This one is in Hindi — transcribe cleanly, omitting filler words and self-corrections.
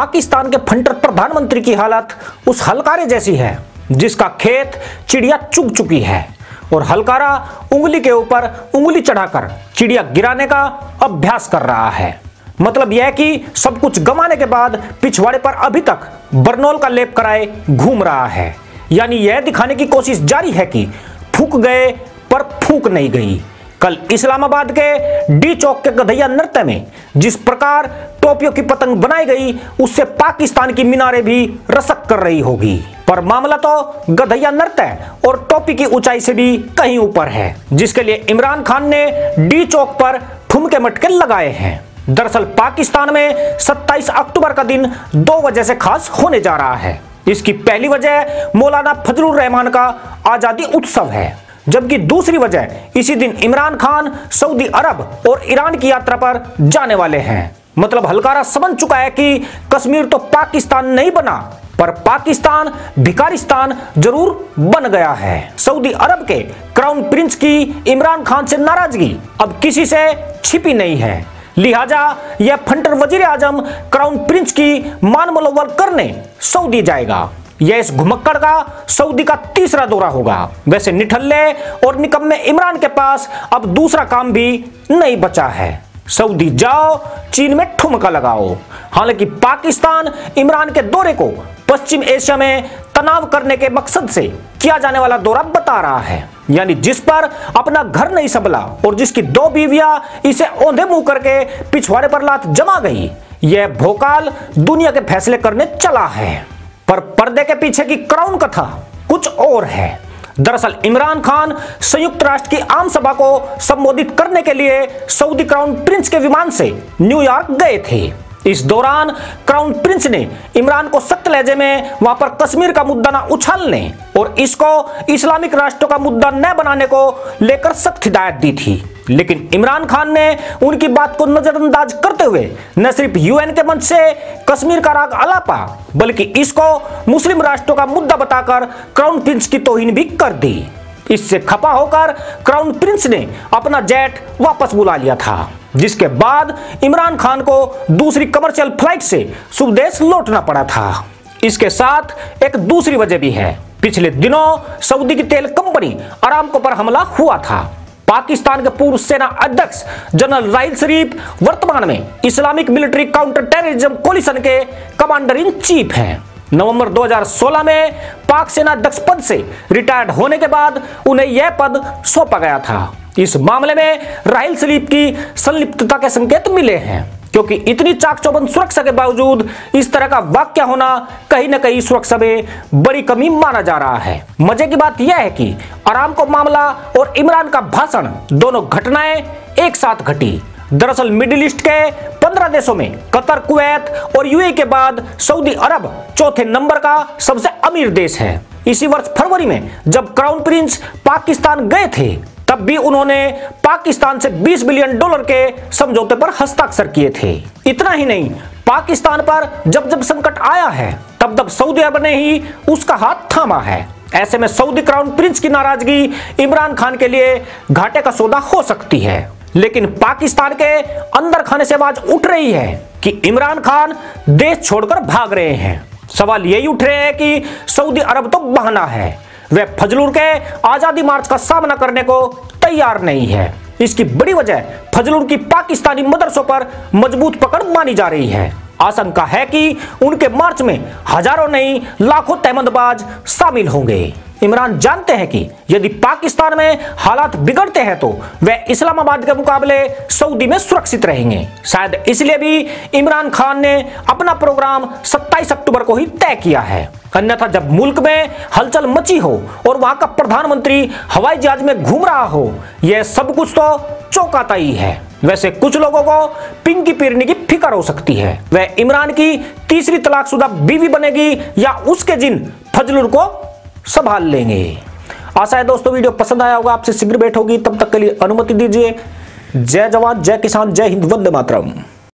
पाकिस्तान के फंटर प्रधानमंत्री की हालत उस हलकारे जैसी है जिसका खेत चिड़िया चुग चुकी है और हलकारा उंगली के ऊपर उंगली चढ़ाकर चिड़िया गिराने का अभ्यास कर रहा है। मतलब यह कि सब कुछ गंवाने के बाद पिछवाड़े पर अभी तक बरनौल का लेप कराए घूम रहा है। यानी यह दिखाने की कोशिश जारी है कि फूक गए पर फूक नहीं गई। कल इस्लामाबाद के डी चौक के गधैया नृत्य में जिस प्रकार टोपियों की पतंग बनाई गई उससे पाकिस्तान की मीनारें भी रसक कर रही होगी। पर मामला तो गधैया नृत्य और टोपी की ऊंचाई से भी कहीं ऊपर है, जिसके लिए इमरान खान ने डी चौक पर ठुमके मटके लगाए हैं। दरअसल पाकिस्तान में 27 अक्टूबर का दिन 2 वजह से खास होने जा रहा है। इसकी पहली वजह मौलाना फजलुर रहमान का आजादी उत्सव है, जबकि दूसरी वजह इसी दिन इमरान खान सऊदी अरब और ईरान की यात्रा पर जाने वाले हैं। मतलब हलकारा समझ चुका है कि कश्मीर तो पाकिस्तान नहीं बना, पर पाकिस्तान भिखारिस्तान जरूर बन गया है। सऊदी अरब के क्राउन प्रिंस की इमरान खान से नाराजगी अब किसी से छिपी नहीं है, लिहाजा यह फंटर वजीर आजम क्राउन प्रिंस की मान मलवल करने सऊदी जाएगा। यह इस घुमक्कड़ का सऊदी का तीसरा दौरा होगा। वैसे निठल्ले और निकम्मे इमरान के पास अब दूसरा काम भी नहीं बचा है। सऊदी जाओ, चीन में ठुमका लगाओ। हालांकि पाकिस्तान इमरान के दौरे को पश्चिम एशिया में तनाव करने के मकसद से किया जाने वाला दौरा बता रहा है। यानी जिस पर अपना घर नहीं संभला और जिसकी 2 बीवियां इसे औंधे मुंह करके पिछवाड़े पर लात जमा गई, यह भोकाल दुनिया के फैसले करने चला है। पर पर्दे के पीछे की क्राउन कथा कुछ और है। दरअसल इमरान खान संयुक्त राष्ट्र की आम सभा को संबोधित करने के लिए सऊदी क्राउन प्रिंस के विमान से न्यूयॉर्क गए थे। इस दौरान क्राउन प्रिंस ने इमरान को सख्त लहजे में वहां पर कश्मीर का मुद्दा न उछालने और इसको इस्लामिक राष्ट्रों का मुद्दा न बनाने को लेकर सख्त हिदायत दी थी। लेकिन इमरान खान ने उनकी बात को नजरअंदाज करते हुए न सिर्फ यूएन के मंच से कश्मीर का राग अलापा, बल्कि इसको मुस्लिम राष्ट्रों का मुद्दा बताकर क्राउन प्रिंस की तौहीन भी कर दी। इससे खपा होकर क्राउन प्रिंस ने अपना जेट वापस बुला लिया था, जिसके बाद इमरान खान को दूसरी कमर्शियल फ्लाइट से स्वदेश लौटना पड़ा था। इसके साथ एक दूसरी वजह भी है। पिछले दिनों सऊदी की तेल कंपनी अरामको पर हमला हुआ था। पाकिस्तान के पूर्व सेना अध्यक्ष जनरल राहिल शरीफ वर्तमान में Islamic military counter terrorism coalition के कमांडर इन चीफ हैं। नवंबर 2016 में पाक सेना अध्यक्ष पद से रिटायर्ड होने के बाद उन्हें यह पद सौंपा गया था। इस मामले में राहिल शरीफ की संलिप्तता के संकेत मिले हैं, क्योंकि इतनी चाक चौबंद सुरक्षा के बावजूद इस तरह का वाक्य होना कहीं न कहीं सुरक्षा में बड़ी कमी माना जा रहा है। मजे की बात यह है कि अरामको मामला और इमरान का भाषण दोनों घटनाएं एक साथ घटी। दरअसल मिडिल ईस्ट के 15 देशों में कतर, कुवैत और यूएई के बाद सऊदी अरब चौथे नंबर का सबसे अमीर देश है। इसी वर्ष फरवरी में जब क्राउन प्रिंस पाकिस्तान गए थे, तब भी उन्होंने पाकिस्तान से $20 बिलियन के समझौते पर हस्ताक्षर किए थे। इतना ही नहीं, पाकिस्तान पर जब जब संकट आया है तब तब सऊदी अरब ने ही उसका हाथ थामा है। ऐसे में सऊदी क्राउन प्रिंस की नाराजगी इमरान खान के लिए घाटे का सौदा हो सकती है। लेकिन पाकिस्तान के अंदर खाने से आवाज उठ रही है कि इमरान खान देश छोड़कर भाग रहे हैं। सवाल यही उठ रहे हैं कि सऊदी अरब तो बहाना है, वह फजलुर के आजादी मार्च का सामना करने को तैयार नहीं है। इसकी बड़ी वजह फजलुर की पाकिस्तानी मदरसों पर मजबूत पकड़ मानी जा रही है। आशंका है कि उनके मार्च में हजारों नहीं लाखों तहमदबाज शामिल होंगे। इमरान जानते हैं कि यदि पाकिस्तान में हालात बिगड़ते हैं तो वह इस्लामाबाद के मुकाबले सऊदी में सुरक्षित रहेंगे। शायद इसलिए भी इमरान खान ने अपना प्रोग्राम 27 अक्टूबर को ही तय किया है। अन्यथा जब मुल्क में हलचल मची हो और वहां का प्रधानमंत्री हवाई जहाज में घूम रहा हो, यह सब कुछ तो चौंकाता ही है। वैसे कुछ लोगों को पिंकी पीरनी की फिक्र हो सकती है, वह इमरान की तीसरी तलाकशुदा बीवी बनेगी या उसके जिन फजलुर को संभाल लेंगे। आशा है दोस्तों वीडियो पसंद आया होगा, आपसे शीघ्र भेंट होगी। तब तक के लिए अनुमति दीजिए। जय जवान, जय किसान, जय हिंद, वंदे मातरम।